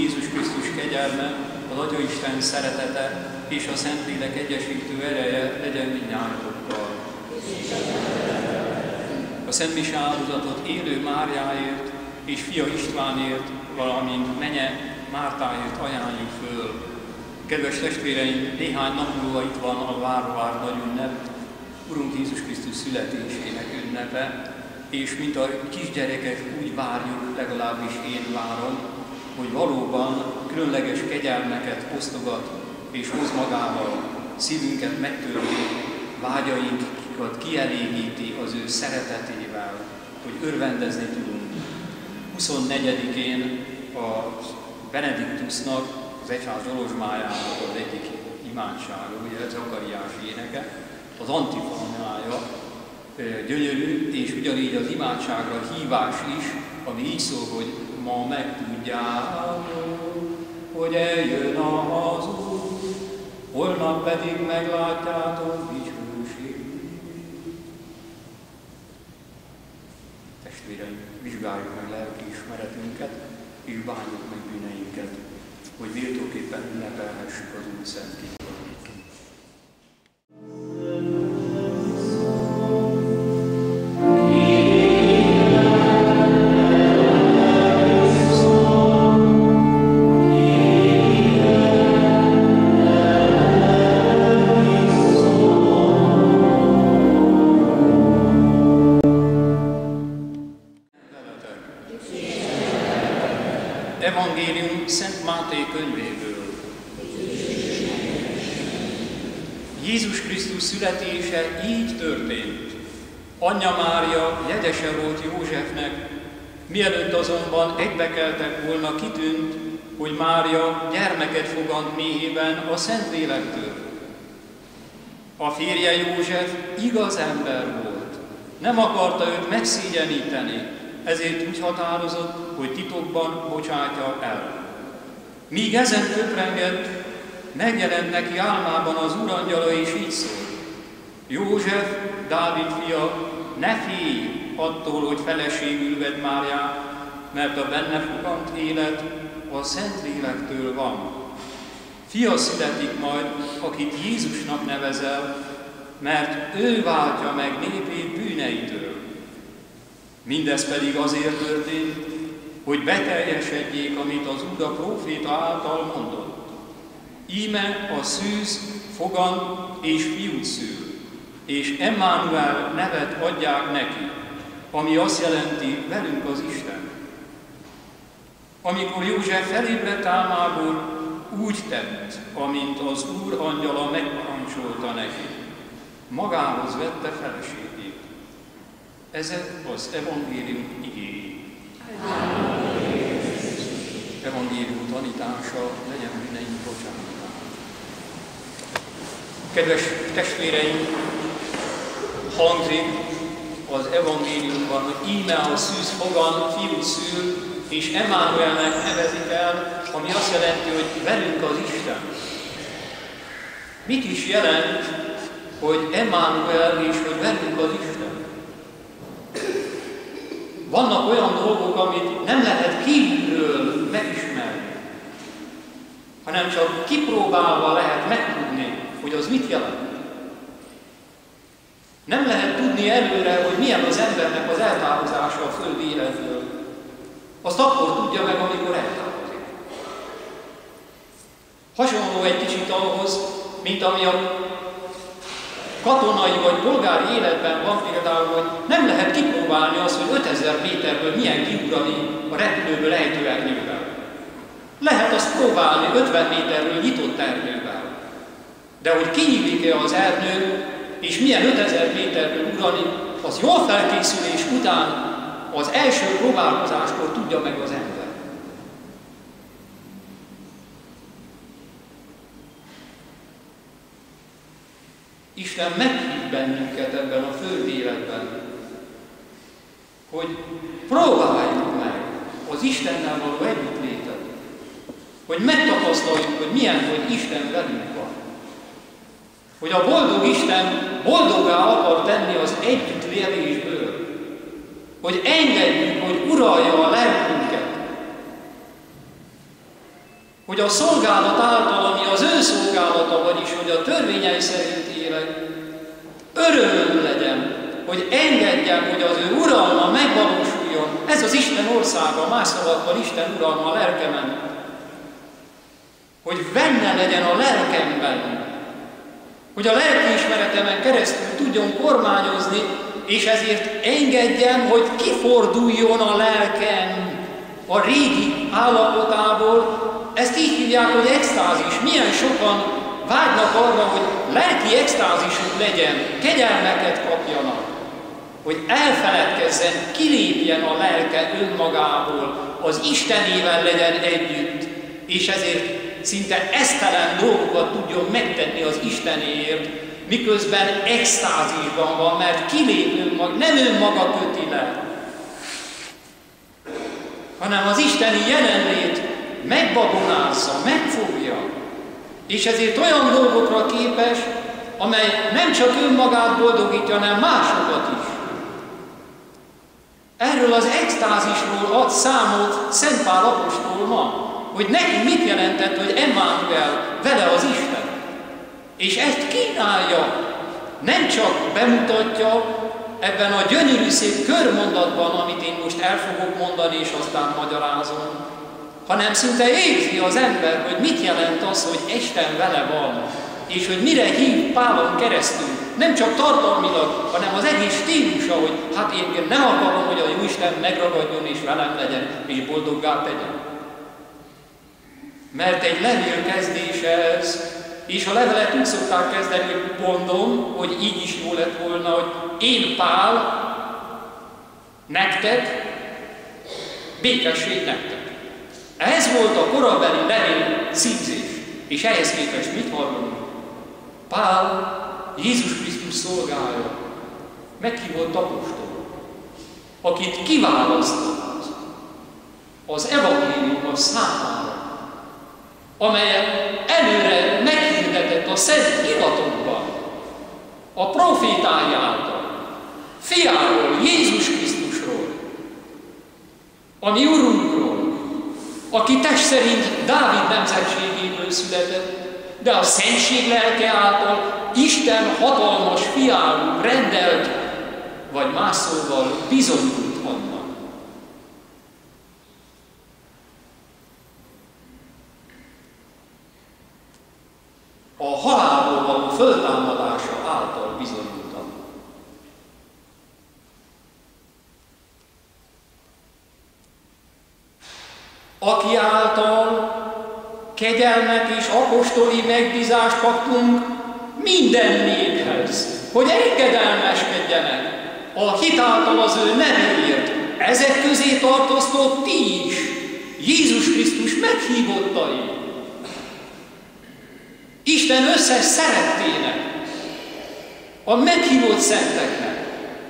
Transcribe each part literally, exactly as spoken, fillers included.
Jézus Krisztus kegyelme, az Atyaisten szeretete és a Szentlélek egyesítő ereje legyen mindnyájatokkal. A Szent Mise áldozatot élő Máriáért és fia Istvánért, valamint menye Mártáért ajánljuk föl. Kedves testvéreim, néhány nap múlva itt van a vár-vár nagy ünnep, Urunk Jézus Krisztus születésének ünnepe, és mint a kisgyerekek úgy várjuk, legalábbis én várom, hogy valóban különleges kegyelmeket osztogat és hoz magával, szívünket megtörni, vágyainkat kielégíti az ő szeretetével, hogy örvendezni tudunk. huszonnegyedikén a Benediktusnak, az egyház zsolozsmájának az egyik imádsága, ugye Zakariás éneke, az antifonája gyönyörű, és ugyanígy az imádságra hívás is, ami így szól, hogy ma megtudjátok, hogy eljön az Úr, holnap pedig meglátjátok dicsőségét. Testvéreim, vizsgáljuk meg lelki ismeretünket, és bánjuk meg bűneinket, hogy méltóképpen ünnepelhessük az Úr szent képét. Evangélium Szent Máté könyvéből. Jézus Krisztus születése így történt. Anyja Mária jegyese volt Józsefnek, mielőtt azonban egybekeltek volna, kitűnt, hogy Mária gyermeket fogant méhében a Szentlélektől. A férje József igaz ember volt, nem akarta őt megszégyeníteni, ezért úgy határozott, hogy titokban bocsátja el. Míg ezen töprengett, megjelent neki álmában az Úrangyala, és így szólt: József, Dávid fia, ne félj attól, hogy feleségül vedd Máriát, mert a benne fogant élet a Szentlélektől van. Fia születik majd, akit Jézusnak nevezel, mert ő váltja meg népét bűneitől. Mindez pedig azért történt, hogy beteljesedjék, amit az Úr a próféta által mondott. Íme a szűz fogan és fiút szül, és Emmanuel nevet adják neki, ami azt jelenti, velünk az Isten. Amikor József felébredt álmából, úgy tett, amint az Úr angyala megparancsolta neki. Magához vette feleségét. Ezek az evangélium igéi. Evangélium tanítása legyen bűneink bocsánatára. Kedves testvéreim, hangzik az evangéliumban, hogy íme a szűz fogan fiút szül, és Emmanuelnek nevezik el, ami azt jelenti, hogy velünk az Isten. Mit is jelent, hogy Emmanuel és hogy velünk az Isten? Vannak olyan dolgok, amit nem lehet kívülről megismerni, hanem csak kipróbálva lehet megtudni, hogy az mit jelent. Nem lehet tudni előre, hogy milyen az embernek az eltávozása a földi életből. Azt akkor tudja meg, amikor eltávozik. Hasonló egy kicsit ahhoz, mint ami a katonai vagy polgári életben van például, hogy nem lehet kipróbálni azt, hogy ötezer méterből milyen kiugrani a repülőből ejtőernyővel. Lehet azt próbálni ötven méterről nyitott ernyővel. De hogy kinyílik-e az ernyő, és milyen ötezer méterről ugrani, az jól felkészülés után az első próbálkozáskor tudja meg az ember. Isten meghív bennünket ebben a földi életben, hogy próbáljuk meg az Istennel való együttlétet, hogy megtapasztaljuk, hogy milyen, hogy Isten velünk van. Hogy a boldog Isten boldoggá akar tenni az együttlélésből, hogy engedjük, hogy uralja a lelkünket. hogy a szolgálat által, ami az ő szolgálata, vagyis hogy a törvényei szerint élek, örömöm legyen, hogy engedjem, hogy az ő uralma megvalósuljon. Ez az Isten országa, más szavakkal Isten uralma a lelkemen. Hogy benne legyen a lelkemben, hogy a lelkiismeretemen keresztül tudjon kormányozni, és ezért engedjem, hogy kiforduljon a lelkem a régi állapotából. Ezt így hívják, hogy extázis. Milyen sokan vágynak arra, hogy lelki extázisuk legyen, kegyelmeket kapjanak, hogy elfeledkezzen, kilépjen a lelke önmagából, az Istenével legyen együtt, és ezért szinte esztelen dolgokat tudjon megtenni az Istenéért, miközben extázisban van, mert kilép önmaga, nem önmaga köti le, hanem az isteni jelenlét megbabonázza, megfogja, és ezért olyan dolgokra képes, amely nem csak önmagát boldogítja, hanem másokat is. Erről az extázisról ad számot Szent Pál apostol ma, hogy neki mit jelentett, hogy Emmanuel, vele az Isten. És ezt kínálja, nem csak bemutatja ebben a gyönyörű szép körmondatban, amit én most el fogok mondani, és aztán magyarázom, hanem szinte érzi az ember, hogy mit jelent az, hogy Isten vele van, és hogy mire hív Pálon keresztül. Nem csak tartalmilag, hanem az egész stílusa, hogy hát én nem akarom, hogy a Jóisten megragadjon és velem legyen, és boldoggá tegyen. Mert egy levél kezdése ez, és a levelet úgy szokták kezdeni, hogy mondom, hogy így is jó lett volna, hogy én Pál, nektek, békesség nektek. Ez volt a korabeli levél címzés, és ehhez képest mit hallunk? Pál, Jézus Krisztus szolgálja, meghívott apostol, akit kiválasztott az evangélium számára, amelyet előre meghirdetett a szent iratokban, a profétái által, fiáról, Jézus Krisztusról, a mi Urunkról, aki test szerint Dávid nemzetségéből született, de a szentség lelke által Isten hatalmas fiául rendelt, vagy más szóval bizonyult annak. A halálból való föltámadása által bizonyult annak. Aki által kegyelmet és apostoli megbízást kaptunk minden néphez, hogy engedelmeskedjenek a hit által az ő nevéért. Ezek közé tartoztok ti is, Jézus Krisztus meghívottai, Isten összes szerettének, a meghívott szenteknek.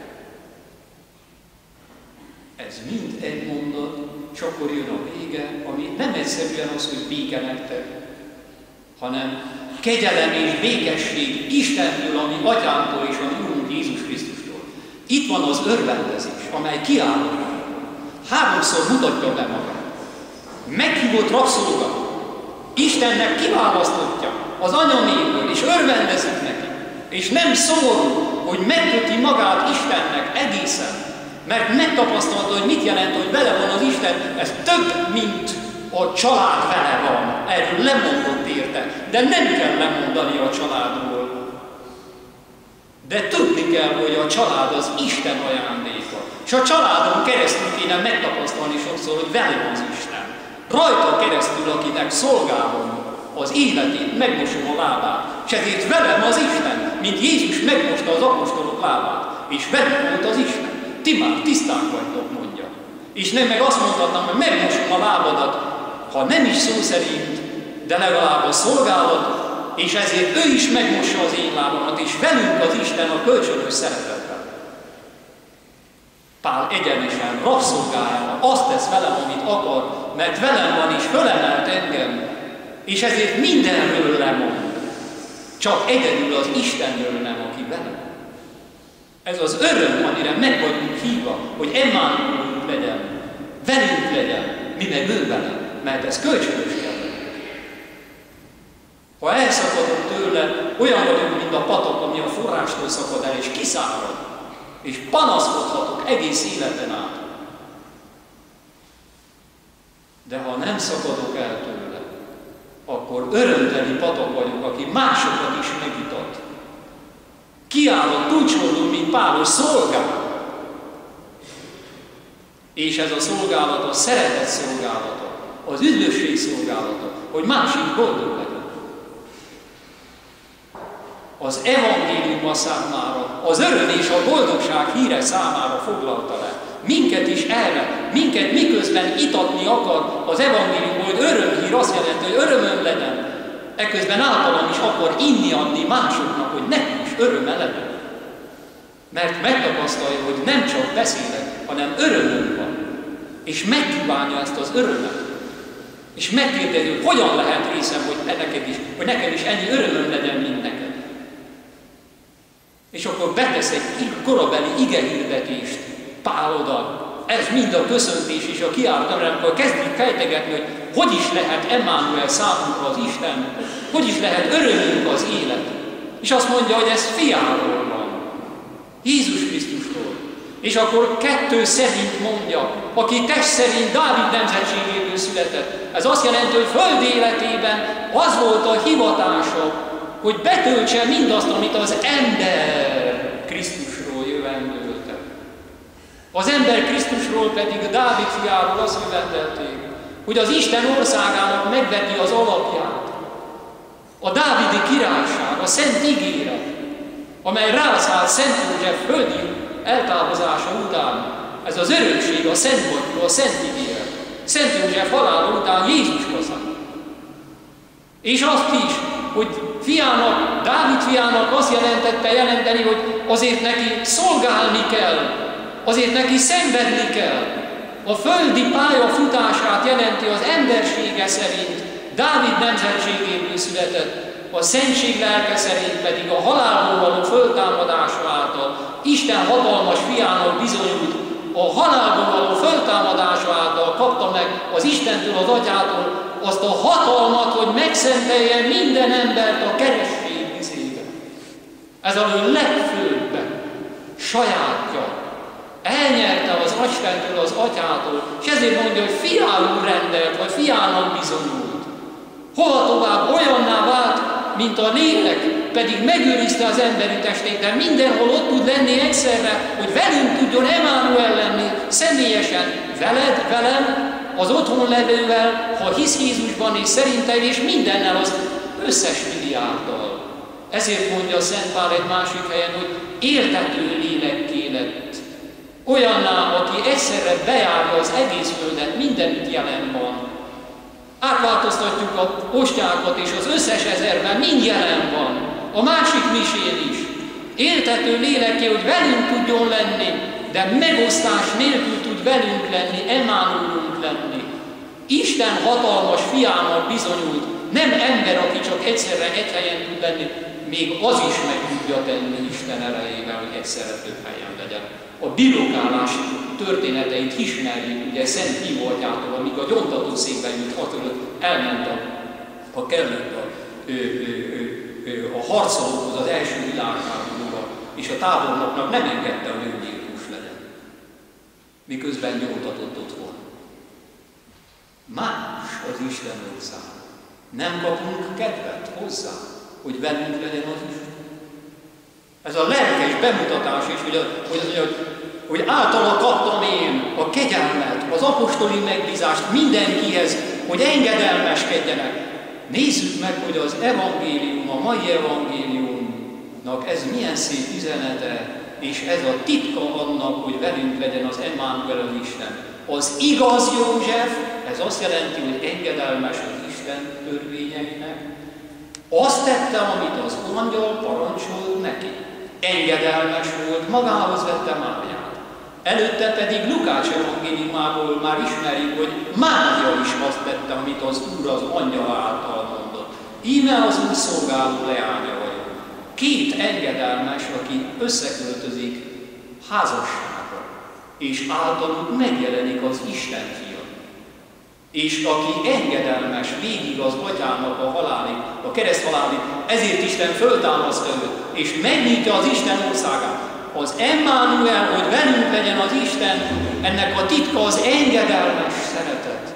Ez mind egy mondat, és akkor jön a vége, ami nem egyszerűen az, hogy béke nektek, hanem kegyelem és békesség Istentől, ami Atyánktól és a mi Urunk Jézus Krisztustól. Itt van az örvendezés, amely kiáll. Háromszor mutatja be magát. Meghívott rabszolga, Istennek kiválasztottja az anyaméből, és örvendezik neki. És nem szomorú, hogy megköti magát Istennek egészen, mert megtapasztalta, hogy mit jelent, hogy vele van az Isten. Ez több, mint a család vele van. Erről lemondott érte, de nem kell lemondani a családról. De tudni kell, hogy a család az Isten ajándéka. És a családon keresztül kéne megtapasztalni sokszor, hogy vele az Isten. Rajta keresztül, akinek szolgálom az életét, megmosom a lábát. És ezért velem az Isten, mint Jézus megmosta az apostolok lábát. És velük volt az Isten. Ti már tiszták vagytok, mondja. És nem meg azt mondhatnám, hogy megmosom a lábadat, ha nem is szó szerint, de legalább a szolgálat, és ezért ő is megmossa az én lábamat, és velünk az Isten a kölcsönös szeretetben. Pál egyenesen rabszolgájának azt tesz velem, amit akar, mert velem van és fölemelt engem, és ezért mindenről lemond. Csak egyedül az Istenről nem, aki velem. Ez az öröm, amire meg vagyunk hívva, hogy Emmanuel legyen, velünk legyen, mi meg ő velem, mert ez kölcsönös kell. Ha elszakadunk tőle, olyan vagyunk, mint a patak, ami a forrástól szakad el, és kiszárad, és panaszkodhatok egész életen át. De ha nem szakadok el tőle, akkor örömteli patak vagyok, aki másokat is megitat. Kiállok, túlcsorlunk, mint Pálos, szolgál. És ez a szolgálat a szeretet szolgálata, az üdvösség szolgálata, hogy másik boldog legyen. Az evangélium számára, az öröm és a boldogság híre számára foglalta le. Minket is erre, minket miközben itatni akar az evangélium, hogy örömhír azt jelenti, hogy örömöm legyen. Eközben általam is akar inni adni másoknak, hogy nekünk is öröme legyen. Mert megtapasztalja, hogy nem csak beszélek, hanem örömünk van. És megkívánja ezt az örömet. És megkérdezi, hogy hogyan lehet részem, hogy neked is, hogy nekem is ennyi örömöm legyen, mint neked. És akkor betesz egy korabeli igehirdetést Pál oda. Ez mind a köszöntés és a kiálltam, amikor kezdjük fejtegetni, hogy hogy is lehet Emmanuel számunkra az Isten, hogy is lehet örömünk az élet. És azt mondja, hogy ez fiáról van, Jézus Krisztusról. És akkor kettő szerint mondja, aki test szerint Dávid nemzetségéből született. Ez azt jelenti, hogy föld életében az volt a hivatása, hogy betöltse mindazt, amit az ember Krisztusról jövendőlte. Az ember Krisztusról pedig a Dávid fiáról azt követelték, hogy az Isten országának megveti az alapját. A dávidi királyság, a szent ígéret, amely rászállt Szent József földi eltávozása után, ez az örökség, a szent vagyok, a szent ígéret. Szent József halála után Jézus hozzá. És azt is, hogy fiának, Dávid fiának azt jelentette jelenteni, hogy azért neki szolgálni kell, azért neki szenvedni kell. A földi pályafutását jelenti az embersége szerint, Dávid nemzetségéből született, a szentség lelke szerint pedig a halálból való föltámadása által Isten hatalmas fiának bizonyult, a halálból való föltámadása által kapta meg az Istentől, az Atyától azt a hatalmat, hogy megszenteljen minden embert a keresztség vizébe. Ez a legfőbben sajátja. Elnyerte az Istentől, az Atyától, és ezért mondja, hogy fiául rendelt, vagy fiának bizonyult. Hova tovább olyanná vált, mint a lélek, pedig megőrizte az emberi testét, de mindenhol ott tud lenni egyszerre, hogy velünk tudjon Emmanuel lenni, személyesen, veled, velem, az otthon levővel, ha hisz Jézusban és szerintem, és mindennel az összes milliárddal. Ezért mondja Szent Pál egy másik helyen, hogy éltető lélekké lett. Olyanná, aki egyszerre bejárja az egész földet, mindenütt jelen van. Átváltoztatjuk a postyákat, és az összes ezerben mind jelen van. A másik misén is. Éltető lélekké, hogy velünk tudjon lenni, de megosztás nélkül tud velünk lenni, Emmanuelünk lenni. Isten hatalmas fiának bizonyult, nem ember, aki csak egyszerre egy helyen tud lenni, még az is meg tudja tenni Isten erejével, hogy egyszerre több helyen legyen. A birokálás történeteit ismerjük, ugye Szent Hívoltjától, amíg a gyontatószékben jut hat előtt, elment a, a kellett a, ö, ö, ö, a harcolókhoz az első világháborúban, és a tábornoknak nem engedte, hogy öngyilkos legyen, miközben gyóntatott otthon. Más az Isten ország. Nem kapunk kedvet hozzá, hogy velünk legyen az Isten. Ez a lelkes bemutatás is, hogy, a, hogy, hogy, hogy általa kaptam én a kegyelmet, az apostoli megbízást mindenkihez, hogy engedelmeskedjenek. Nézzük meg, hogy az evangélium, a mai evangéliumnak ez milyen szép üzenete, és ez a titka annak, hogy velünk legyen az Emmanuel, az Isten. Az igaz József, ez azt jelenti, hogy engedelmes az Isten törvényeinek, azt tette, amit az angyal parancsolt neki. Engedelmes volt, magához vette Máriát. Előtte pedig Lukács evangéliumából már ismerjük, hogy Mária is azt tette, amit az Úr az angyal által mondott. Íme az Úr szolgáló leánya vagyok. Két engedelmes, aki összeköltözik házasságra, és általuk megjelenik az Isten fia. és aki engedelmes végig az atyának a halálig, a kereszt halálig, ezért Isten föltámasztja őt, és megnyitja az Isten országát. Az Emmanuel, hogy velünk legyen az Isten, ennek a titka az engedelmes szeretet.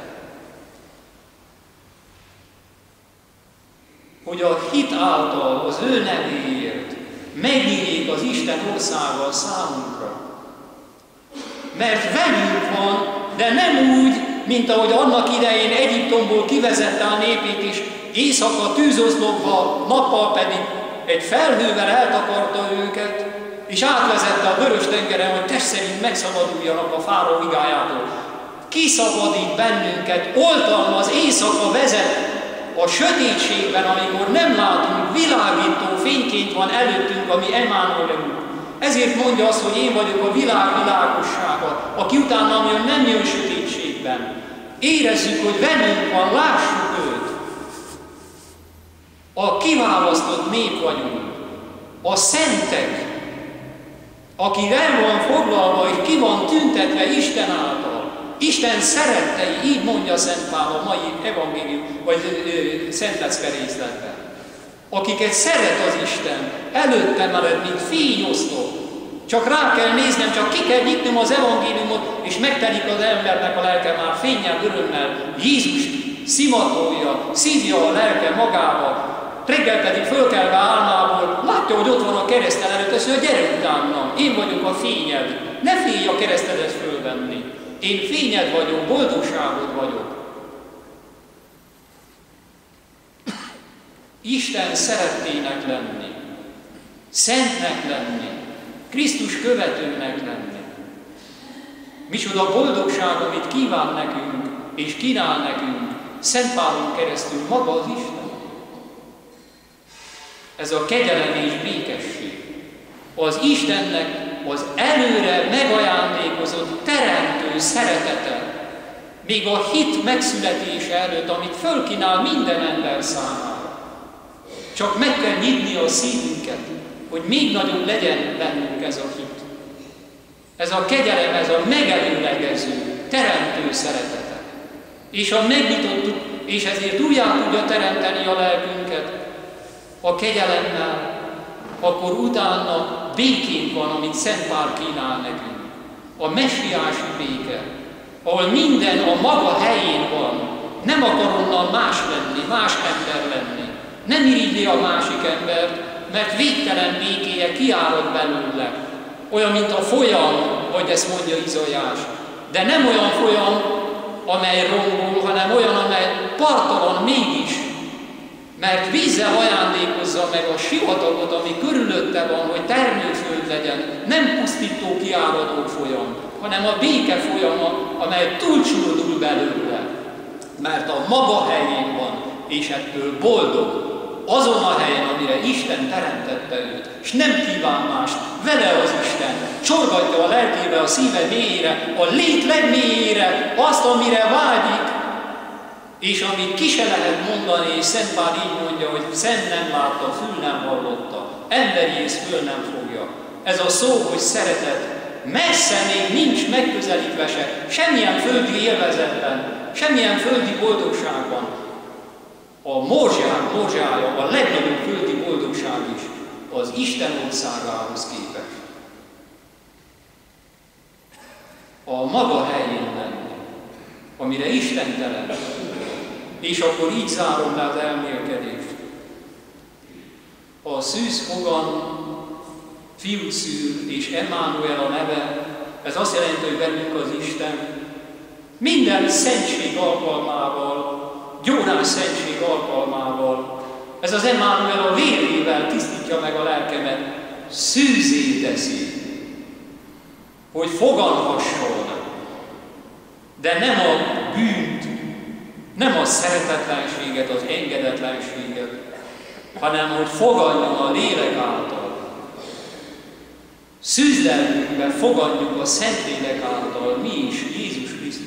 Hogy a hit által az ő nevéért megnyílik az Isten országa számunkra. Mert velünk van, de nem úgy, mint ahogy annak idején Egyiptomból kivezette a népét is, éjszaka tűzoszlopba, nappal pedig egy felhővel eltakarta őket, és átvezette a Vörös-tengeren, hogy test szerint megszabaduljanak a fáraó igájától. Kiszabadít bennünket, oltalmaz, éjszaka vezet a sötétségben, amikor nem látunk, világító fényként van előttünk, ami Emmanuelünk. Ezért mondja azt, hogy én vagyok a világ világossága, aki utána jön, nem jön sötétségben. Érezzük, hogy velünk van, lássuk őt. A kiválasztott nép vagyunk, a szentek, aki el van foglalva, és ki van tüntetve Isten által. Isten szerettei, így mondja Szent Pál a mai evangélium, vagy ö, Szent Lecke részletben. Akiket szeret az Isten, előtte mered, mint fényosztó. Csak rá kell néznem, csak ki kell nyitnom az evangéliumot, és megtelik az embernek a lelke már fénnyel, örömmel. Jézust szimatolja, szívja a lelke magába, reggel pedig fölkelve álmából, látja, hogy ott van a kereszten előtt, azt mondja, gyere utánam, én vagyok a fényed, ne félj a keresztedet fölvenni. Én fényed vagyok, boldogságod vagyok. Isten szerettének lenni, szentnek lenni, Krisztus követőnek lenni. Micsoda boldogság, amit kíván nekünk, és kínál nekünk, Szent Pálon keresztül maga az Isten. Ez a kegyelem és békesség. Az Istennek az előre megajándékozott teremtő szeretete, még a hit megszületése előtt, amit fölkínál minden ember számára. Csak meg kell nyitni a szívünket, hogy még nagyobb legyen bennünk ez a hit. Ez a kegyelem, ez a megelőlegező, teremtő szeretete. És ha megnyitottuk, és ezért újjá tudja teremteni a lelkünket a kegyelemmel, akkor utána békénk van, amit Szent Pál kínál nekünk. A messiási béke, ahol minden a maga helyén van, nem akar onnan más lenni, más ember lenni. Nem irigyli a másik embert, mert végtelen békéje kiárad belőle. Olyan, mint a folyam, hogy ezt mondja Izaiás. De nem olyan folyam, amely rongol, hanem olyan, amely partalan mégis. Mert vízzel ajándékozza meg a sivatagot, ami körülötte van, hogy termőföld legyen. Nem pusztító, kiáradó folyam, hanem a béke folyama, amely túlcsúldul belőle. Mert a maga helyén van, és ettől boldog. Azon a helyen, amire Isten teremtette őt, és nem kíván mást, vele az Isten, csorgatja a lelkébe, a szíve mélyére, a lét legmélyére, azt, amire vágyik, és amit ki se lehet mondani, és Szent Pál így mondja, hogy szem nem látta, fül nem hallotta, emberi ész föl nem fogja. Ez a szó, hogy szeretet, messze még nincs megközelítve se, semmilyen földi élvezetben, semmilyen földi boldogságban. A morzsák morzsája, a legnagyobb földi boldogság is az Isten országához képest. A maga helyén lenni, amire Isten teremt. És akkor így zárom le az elmélkedést. A szűzfogan, fiút szül és Emmanuel a neve, ez azt jelenti, hogy velünk az Isten minden szentség alkalmával, gyónás szentség alkalmával, ez az Emmanuel a vérével tisztítja meg a lelkemet, szűzzé teszi, hogy foganhasson, de nem a bűnt, nem a szeretetlenséget, az engedetlenséget, hanem hogy fogadjon a lélek által. Szűzlelmünkbe fogadjuk a Szentlélek által mi is Jézus Krisztus.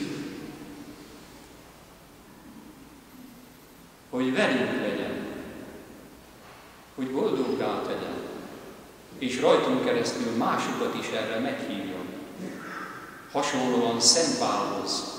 Hogy velünk legyen, hogy boldoggá tegyen, és rajtunk keresztül másokat is erre meghívjon. Hasonlóan Szent Pálhoz,